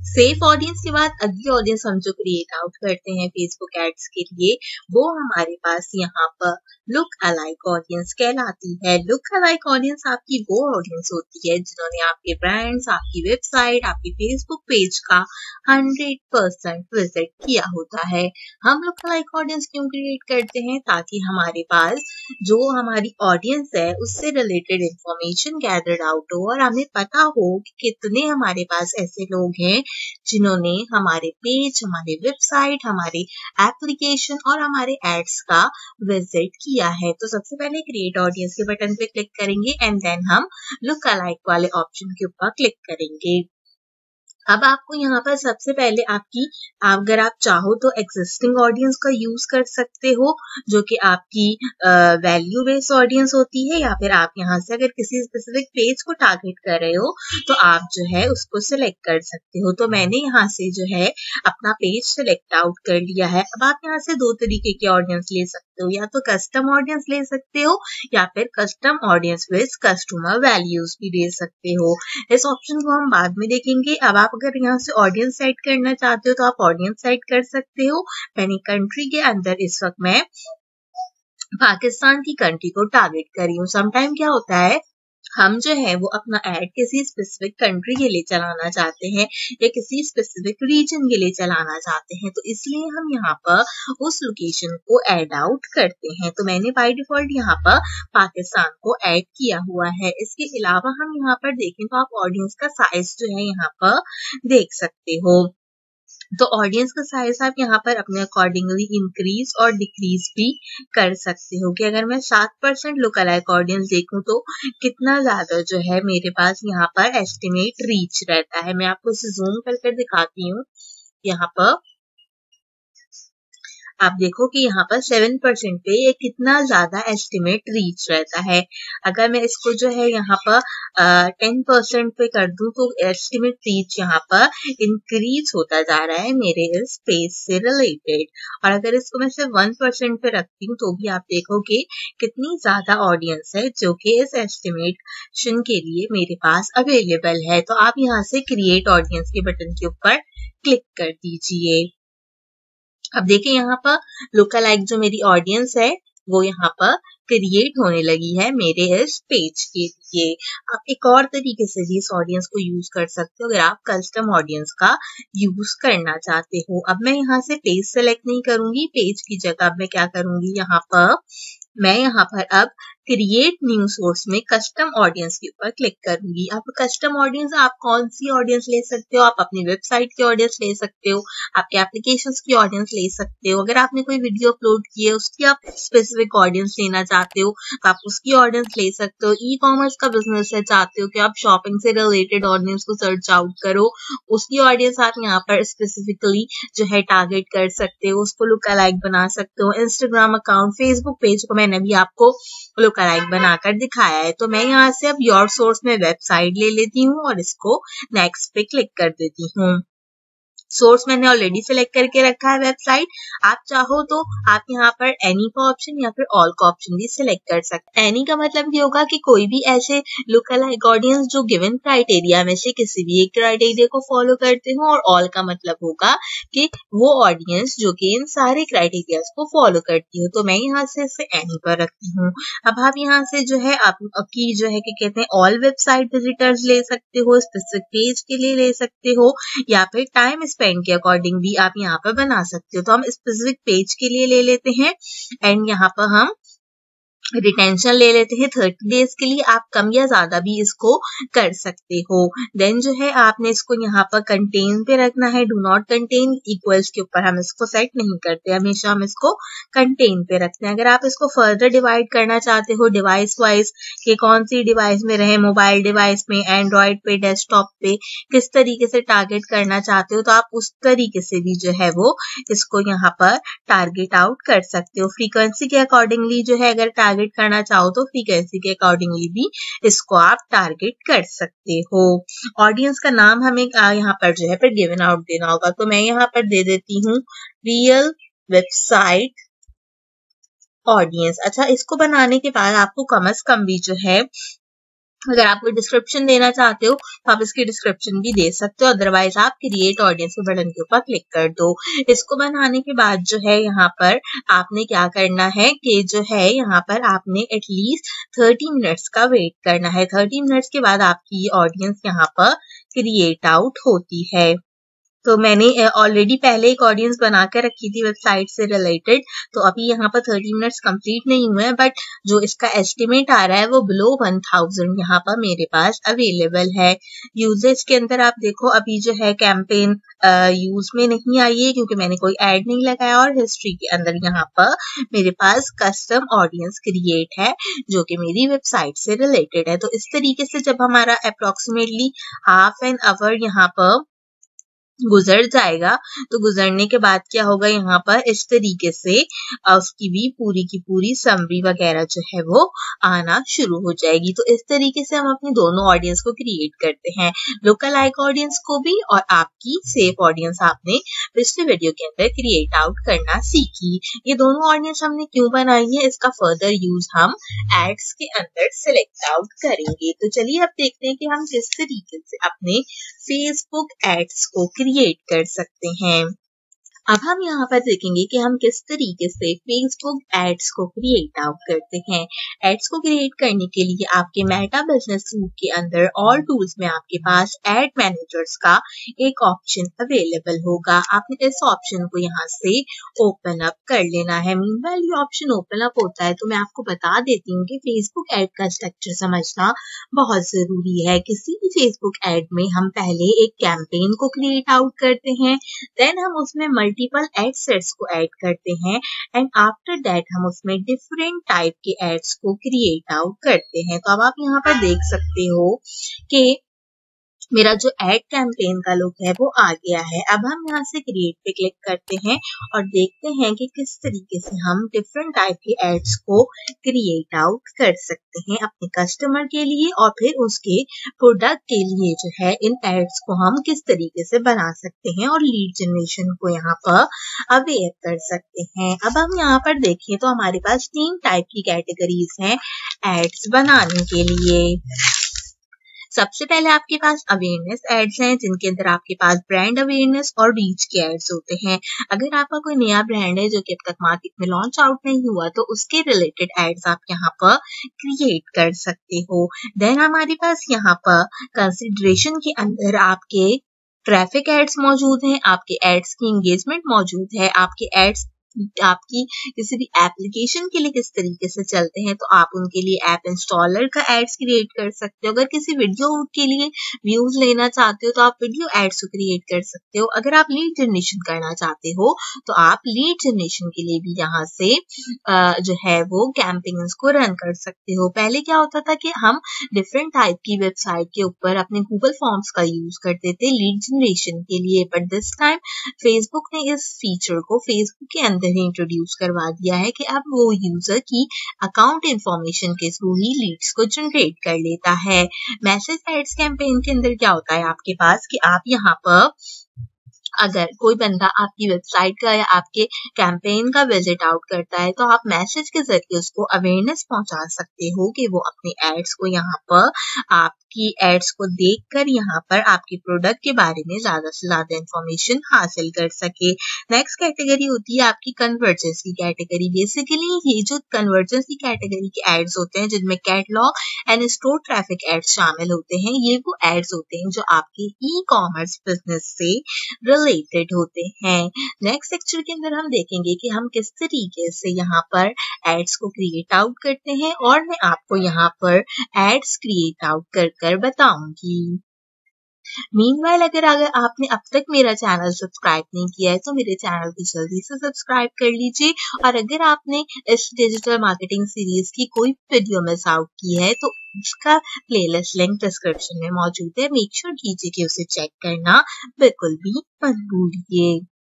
Safe audience के बाद अगली ऑडियंस हम जो क्रिएट आउट करते हैं फेसबुक एड्स के लिए, वो हमारे पास यहाँ पर लुक अलाइक ऑडियंस कहलाती है। लुक अलाइक ऑडियंस आपकी वो ऑडियंस होती है जिन्होंने आपके ब्रांड्स, आपकी वेबसाइट, आपके फेसबुक पेज का 100% विजिट किया होता है। हम लुक अलाइक ऑडियंस क्यों क्रिएट करते हैं? ताकि हमारे पास जो हमारी ऑडियंस है उससे रिलेटेड इंफॉर्मेशन गैदर्ड आउट हो और हमें पता हो कि कितने हमारे पास ऐसे लोग हैं जिन्होंने हमारे पेज, हमारे वेबसाइट, हमारे एप्लीकेशन और हमारे एड्स का विजिट किया है। तो सबसे पहले क्रिएट ऑडियंस के बटन पे क्लिक करेंगे एंड देन हम लुक अलाइक वाले ऑप्शन के ऊपर क्लिक करेंगे। अब आपको यहाँ पर सबसे पहले अगर आप चाहो तो एग्जिस्टिंग ऑडियंस का यूज कर सकते हो, जो कि आपकी वैल्यू बेस्ड ऑडियंस होती है, या फिर आप यहाँ से अगर किसी स्पेसिफिक पेज को टारगेट कर रहे हो तो आप जो है उसको सिलेक्ट कर सकते हो। तो मैंने यहाँ से जो है अपना पेज सिलेक्ट आउट कर लिया है। अब आप यहाँ से दो तरीके के ऑडियंस ले सकते हो, या तो कस्टम ऑडियंस ले सकते हो या फिर custom audience with customer values भी दे सकते हो। इस ऑप्शन को हम बाद में देखेंगे। अब आप अगर यहाँ से ऑडियंस सेट करना चाहते हो तो आप ऑडियंस सेट कर सकते हो। मैंने कंट्री के अंदर इस वक्त मैं पाकिस्तान की कंट्री को टारगेट कर रही हूँ। समटाइम क्या होता है, हम जो है वो अपना एड किसी स्पेसिफिक कंट्री के लिए चलाना चाहते हैं या किसी स्पेसिफिक रीजन के लिए चलाना चाहते हैं, तो इसलिए हम यहाँ पर उस लोकेशन को ऐड आउट करते हैं। तो मैंने बाय डिफॉल्ट यहाँ पर पाकिस्तान को ऐड किया हुआ है। इसके अलावा हम यहाँ पर देखें तो आप ऑडियंस का साइज जो है यहाँ पर देख सकते हो। तो ऑडियंस का साइज आप यहाँ पर अपने अकॉर्डिंगली इंक्रीज और डिक्रीज भी कर सकते हो कि अगर मैं 7% लुक अलाइक ऑडियंस देखूं तो कितना ज्यादा जो है मेरे पास यहाँ पर एस्टिमेट रीच रहता है। मैं आपको इसे जूम कर दिखाती हूँ। यहाँ पर आप देखो कि यहाँ पर 7% पे ये कितना ज्यादा एस्टिमेट रीच रहता है। अगर मैं इसको जो है यहाँ पर 10% पे कर दूं तो एस्टिमेट रीच यहाँ पर इंक्रीज होता जा रहा है मेरे इस पेज से रिलेटेड। और अगर इसको मैं सिर्फ 1% पे रखती हूँ तो भी आप देखोगे कितनी ज्यादा ऑडियंस है जो कि इस एस्टिमेशन के लिए मेरे पास अवेलेबल है। तो आप यहाँ से क्रिएट ऑडियंस के बटन के ऊपर क्लिक कर दीजिए। अब देखिए यहाँ पर लुक अलाइक जो मेरी ऑडियंस है वो यहाँ पर क्रिएट होने लगी है मेरे इस पेज के लिए। आप एक और तरीके से भी इस ऑडियंस को यूज कर सकते हो अगर आप कस्टम ऑडियंस का यूज करना चाहते हो। अब मैं यहाँ से पेज सेलेक्ट नहीं करूंगी, पेज की जगह अब मैं क्या करूंगी, मैं यहाँ पर अब क्रिएट न्यू सोर्स में कस्टम ऑडियंस के ऊपर क्लिक करूंगी। अब कस्टम ऑडियंस आप कौन सी ऑडियंस ले सकते हो, आप अपनी वेबसाइट की ऑडियंस ले सकते हो, आपके एप्लीकेशंस की ऑडियंस ले सकते हो। अगर आपने कोई वीडियो अपलोड की है उसकी आप स्पेसिफिक ऑडियंस लेना चाहते हो तो आप उसकी ऑडियंस ले सकते हो। ई कॉमर्स का बिजनेस है, चाहते हो कि आप शॉपिंग से रिलेटेड ऑडियंस को सर्च आउट करो, उसकी ऑडियंस आप यहाँ पर स्पेसिफिकली जो है टारगेट कर सकते हो, उसको लुक अलाइक बना सकते हो। इंस्टाग्राम अकाउंट, फेसबुक पेज को मैंने भी आपको लुक अलाइक बनाकर दिखाया है। तो मैं यहाँ से अब योर सोर्स में वेबसाइट ले लेती हूँ और इसको नेक्स्ट पे क्लिक कर देती हूँ। सोर्स मैंने ऑलरेडी सिलेक्ट करके रखा है वेबसाइट। आप चाहो तो आप यहाँ पर एनी का ऑप्शन या फिर ऑल का ऑप्शन भी सिलेक्ट कर सकते हैं। एनी का मतलब ये होगा कि कोई भी ऐसे लुक अलाइक ऑडियंस जो गिवन क्राइटेरिया में से किसी भी एक क्राइटेरिया को फॉलो करते हो, और ऑल का मतलब होगा कि वो ऑडियंस जो कि इन सारे क्राइटेरियाज को फॉलो करती हो। तो मैं यहाँ से इसे एनी पर रखती हूँ। अब आप यहाँ से जो है आपकी जो है कि कहते हैं ऑल वेबसाइट विजिटर्स ले सकते हो, स्पेसिफिक पेज के लिए ले सकते हो, या फिर टाइम स्पेंड के अकॉर्डिंग भी आप यहाँ पर बना सकते हो। तो हम स्पेसिफिक पेज के लिए ले लेते हैं एंड यहाँ पर हम रिटेंशन ले लेते हैं 30 डेज के लिए। आप कम या ज्यादा भी इसको कर सकते हो। देन जो है आपने इसको यहाँ पर कंटेन पे रखना है, डू नॉट कंटेन इक्वल्स के ऊपर हम इसको सेट नहीं करते, हमेशा हम इसको कंटेन पे रखते हैं। अगर आप इसको फर्दर डिवाइड करना चाहते हो डिवाइस वाइज कि कौन सी डिवाइस में रहे, मोबाइल डिवाइस में, एंड्रॉइड पे, डेस्कटॉप पे, किस तरीके से टारगेट करना चाहते हो, तो आप उस तरीके से भी जो है वो इसको यहाँ पर टारगेट आउट कर सकते हो। फ्रीक्वेंसी के अकॉर्डिंगली जो है अगर टारगेट करना चाहो तो फ्रीक्वेंसी के अकॉर्डिंगली भी इसको आप टारगेट कर सकते हो। ऑडियंस का नाम हमें यहाँ पर जो है फिर गिवन आउट देना होगा। तो मैं यहाँ पर दे देती हूँ रियल वेबसाइट ऑडियंस। अच्छा, इसको बनाने के बाद आपको कम से कम भी जो है अगर आप कोई डिस्क्रिप्शन देना चाहते हो तो आप इसकी डिस्क्रिप्शन भी दे सकते हो, अदरवाइज आप क्रिएट ऑडियंस के बटन के ऊपर क्लिक कर दो। इसको बनाने के बाद जो है यहाँ पर आपने क्या करना है कि जो है यहाँ पर आपने एटलीस्ट 30 मिनट्स का वेट करना है। 30 मिनट्स के बाद आपकी ऑडियंस यहाँ पर क्रिएट आउट होती है। तो मैंने ऑलरेडी पहले एक ऑडियंस बना कर रखी थी वेबसाइट से रिलेटेड, तो अभी यहाँ पर 30 मिनट्स कंप्लीट नहीं हुए हैं, बट जो इसका एस्टिमेट आ रहा है वो बिलो 1000 यहाँ पर मेरे पास अवेलेबल है। यूजेज के अंदर आप देखो अभी जो है कैंपेन यूज में नहीं आई है क्योंकि मैंने कोई ऐड नहीं लगाया, और हिस्ट्री के अंदर यहाँ पर मेरे पास कस्टम ऑडियंस क्रिएट है जो कि मेरी वेबसाइट से रिलेटेड है। तो इस तरीके से जब हमारा अप्रोक्सीमेटली हाफ एन आवर यहाँ पर गुजर जाएगा, तो गुजरने के बाद क्या होगा यहाँ पर इस तरीके से उसकी भी पूरी की पूरी समरी वगैरह जो है वो आना शुरू हो जाएगी। तो इस तरीके से हम अपनी दोनों ऑडियंस को क्रिएट करते हैं, लोकल लाइक ऑडियंस को भी और आपकी सेफ ऑडियंस आपने पिछले वीडियो के अंदर क्रिएट आउट करना सीखी। ये दोनों ऑडियंस हमने क्यों बनाई है, इसका फर्दर यूज हम एड्स के अंदर सिलेक्ट आउट करेंगे। तो चलिए अब देखते हैं कि हम किस तरीके से अपने फेसबुक एड्स को क्रिएट कर सकते हैं। अब हम यहाँ पर देखेंगे कि हम किस तरीके से फेसबुक एड्स को क्रिएट आउट करते हैं। एड्स को क्रिएट करने के लिए आपके मेटा बिजनेस सूट के अंदर ऑल टूल्स में आपके पास एड मैनेजर्स का एक ऑप्शन अवेलेबल होगा। आपने इस ऑप्शन को यहाँ से ओपन अप कर लेना है। मीनवाइल ये ऑप्शन ओपन अप होता है तो मैं आपको बता देती हूँ कि फेसबुक एड का स्ट्रक्चर समझना बहुत जरूरी है। किसी भी फेसबुक एड में हम पहले एक कैंपेन को क्रिएट आउट करते हैं, देन हम उसमें मल्टीपल एड सेट्स को ऐड करते हैं, एंड आफ्टर दैट हम उसमें डिफरेंट टाइप के एड्स को क्रिएट आउट करते हैं। तो अब आप यहाँ पर देख सकते हो कि मेरा जो एड कैंपेन का लुक है वो आ गया है। अब हम यहाँ से क्रिएट पे क्लिक करते हैं और देखते हैं कि किस तरीके से हम डिफरेंट टाइप के एड्स को क्रिएट आउट कर सकते हैं अपने कस्टमर के लिए, और फिर उसके प्रोडक्ट के लिए जो है इन एड्स को हम किस तरीके से बना सकते हैं और लीड जनरेशन को यहाँ पर अवेयर कर सकते हैं। अब हम यहाँ पर देखें तो हमारे पास 3 टाइप की कैटेगरीज हैं एड्स बनाने के लिए। सबसे पहले आपके पास अवेयरनेस एड्स हैं जिनके अंदर आपके पास ब्रांड अवेयरनेस और रीच के एड्स होते हैं। अगर आपका कोई नया ब्रांड है जो कि अब तक मार्केट में लॉन्च आउट नहीं हुआ तो उसके रिलेटेड एड्स आप यहाँ पर क्रिएट कर सकते हो। देन हमारे पास यहाँ पर कंसिडरेशन के अंदर आपके ट्रैफिक एड्स मौजूद हैं, आपके एड्स की एंगेजमेंट मौजूद है, आपके एड्स आपकी किसी भी एप्लीकेशन के लिए किस तरीके से चलते हैं तो आप उनके लिए ऐप इंस्टॉलर का एड्स क्रिएट कर सकते हो। अगर किसी वीडियो के लिए व्यूज लेना चाहते हो तो आप वीडियो एड्स क्रिएट कर सकते हो। अगर आप लीड जनरेशन करना चाहते हो तो आप लीड जनरेशन के लिए भी यहाँ से जो है वो कैंपेन्स को रन कर सकते हो। पहले क्या होता था कि हम डिफरेंट टाइप की वेबसाइट के ऊपर अपने गूगल फॉर्म्स का यूज करते थे लीड जनरेशन के लिए, बट दिस टाइम फेसबुक ने इस फीचर को फेसबुक के अंदर ही इंट्रोड्यूस करवा दिया है कि अब वो यूजर की अकाउंट इंफॉर्मेशन के थ्रू ही लीड्स को जनरेट कर लेता है। मैसेज एड्स कैंपेन के अंदर क्या होता है आपके पास कि आप यहाँ पर अगर कोई बंदा आपकी वेबसाइट का या आपके कैंपेन का विजिट आउट करता है तो आप मैसेज के जरिए उसको अवेयरनेस पहुंचा सकते हो कि वो अपने एड्स को यहाँ पर आपकी एड्स को देखकर यहाँ पर आपके प्रोडक्ट के बारे में ज्यादा से ज्यादा इंफॉर्मेशन हासिल कर सके। नेक्स्ट कैटेगरी होती है आपकी कन्वर्जेंसी कैटेगरी। बेसिकली ये जो कन्वर्जेंसी कैटेगरी के एड्स होते हैं जिनमें catalogue and store traffic ads शामिल होते हैं, ये वो एड्स होते हैं जो आपके ई कॉमर्स बिजनेस से रिलेटेड होते हैं। नेक्स्ट लेक्चर के अंदर हम देखेंगे कि हम किस तरीके से यहाँ पर एड्स को क्रिएट आउट करते हैं और मैं आपको यहाँ पर एड्स क्रिएट आउट कर बताऊंगी। मीनवाइल अगर आपने अब तक मेरा चैनल सब्सक्राइब नहीं किया है तो मेरे चैनल को जल्दी से सब्सक्राइब कर लीजिए, और अगर आपने इस डिजिटल मार्केटिंग सीरीज की कोई वीडियो मिस आउट की है तो उसका प्लेलिस्ट लिंक डिस्क्रिप्शन में मौजूद है। मेक श्योर कीजिए कि उसे चेक करना बिल्कुल भी मत भूलिए।